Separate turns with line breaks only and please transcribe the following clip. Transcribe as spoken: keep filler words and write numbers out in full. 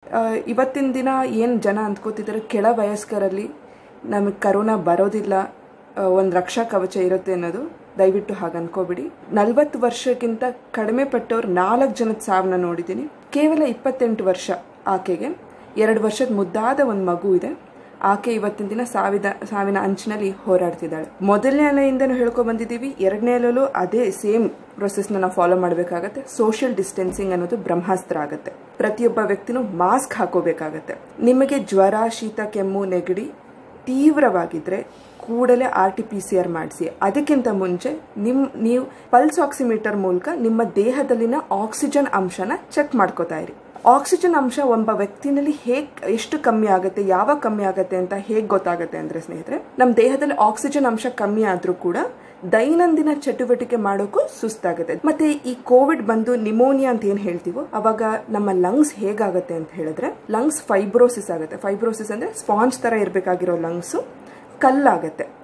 ಇವತ್ತಿನ ದಿನ ಏನು ಜನ ಅಂದ್ಕೋತಿದ್ದಾರೆ ಕೆಳ ವಯಸ್ಕರಲ್ಲಿ ನಮಗೆ ಕರೋನಾ ಬರೋದಿಲ್ಲ, ಒಂದು ರಕ್ಷಾ ಕವಚ ಇರುತ್ತೆ ಅನ್ನೋದು ದಯವಿಟ್ಟು ಹಾಗೆ ಅನ್ಕೋಬಿಡಿ. ನಲ್ವತ್ತು ವರ್ಷಕ್ಕಿಂತ ಕಡಿಮೆ ಪಟ್ಟವ್ರು ನಾಲ್ಕು ಜನದ ಸಾವನ್ನ ನೋಡಿದ್ದೀನಿ. ಕೇವಲ ಇಪ್ಪತ್ತೆಂಟು ವರ್ಷ ಆಕೆಗೆ, ಎರಡು ವರ್ಷದ ಮುದ್ದಾದ ಒಂದು ಮಗು ಇದೆ. ಆಕೆ ಇವತ್ತಿನ ದಿನ ಸಾವಿದ ಸಾವಿನ ಅಂಚಿನಲ್ಲಿ ಹೋರಾಡ್ತಿದ್ದಾಳೆ. ಮೊದಲನೇ ಅಲೆಯಿಂದನೂ ಹೇಳ್ಕೊ ಬಂದಿದ್ದೀವಿ, ಎರಡನೇ ಅಲೆಯಲ್ಲೂ ಅದೇ ಸೇಮ್ ಪ್ರೊಸೆಸ್ನ ನಾವು ಫಾಲೋ ಮಾಡಬೇಕಾಗತ್ತೆ. ಸೋಷಿಯಲ್ ಡಿಸ್ಟೆನ್ಸಿಂಗ್ ಅನ್ನೋದು ಬ್ರಹ್ಮಾಸ್ತ್ರ ಆಗುತ್ತೆ. ಪ್ರತಿಯೊಬ್ಬ ವ್ಯಕ್ತಿನೂ ಮಾಸ್ಕ್ ಹಾಕೋಬೇಕಾಗತ್ತೆ. ನಿಮಗೆ ಜ್ವರ, ಶೀತ, ಕೆಮ್ಮು, ನೆಗಡಿ ತೀವ್ರವಾಗಿದ್ರೆ ಕೂಡಲೇ R T P C R ಮಾಡಿಸಿ. ಅದಕ್ಕಿಂತ ಮುಂಚೆ ನಿಮ್ ನೀವು ಪಲ್ಸ್ ಆಕ್ಸಿಮೀಟರ್ ಮೂಲಕ ನಿಮ್ಮ ದೇಹದಲ್ಲಿನ ಆಕ್ಸಿಜನ್ ಅಂಶನ ಚೆಕ್ ಮಾಡ್ಕೋತಾ ಇರಿ. ಆಕ್ಸಿಜನ್ ಅಂಶ ಒಬ್ಬ ವ್ಯಕ್ತಿನಲ್ಲಿ ಹೇಗೆ ಎಷ್ಟು ಕಮ್ಮಿ ಆಗುತ್ತೆ, ಯಾವಾಗ ಕಮ್ಮಿ ಆಗುತ್ತೆ ಅಂತ ಹೇಗೆ ಗೊತ್ತಾಗುತ್ತೆ ಅಂದ್ರೆ ಸ್ನೇಹಿತರೆ, ನಮ್ಮ ದೇಹದಲ್ಲಿ ಆಕ್ಸಿಜನ್ ಅಂಶ ಕಮ್ಮಿ ಆದ್ರೂ ಕೂಡ ದೈನಂದಿನ ಚಟುವಟಿಕೆ ಮಾಡೋಕ್ಕೂ ಸುಸ್ತಾಗುತ್ತೆ. ಮತ್ತೆ ಈ ಕೋವಿಡ್ ಬಂದು ನಿಮೋನಿಯಾ ಅಂತ ಏನ್ ಹೇಳ್ತೀವೋ ಅವಾಗ ನಮ್ಮ ಲಂಗ್ಸ್ ಹೇಗಾಗುತ್ತೆ ಅಂತ ಹೇಳಿದ್ರೆ, ಲಂಗ್ಸ್ ಫೈಬ್ರೋಸಿಸ್ ಆಗುತ್ತೆ. ಫೈಬ್ರೋಸಿಸ್ ಅಂದ್ರೆ ಸ್ಪಾಂಜ್ ತರ ಇರಬೇಕಾಗಿರೋ ಲಂಗ್ಸ್ ಕಲ್ಲಾಗತ್ತೆ.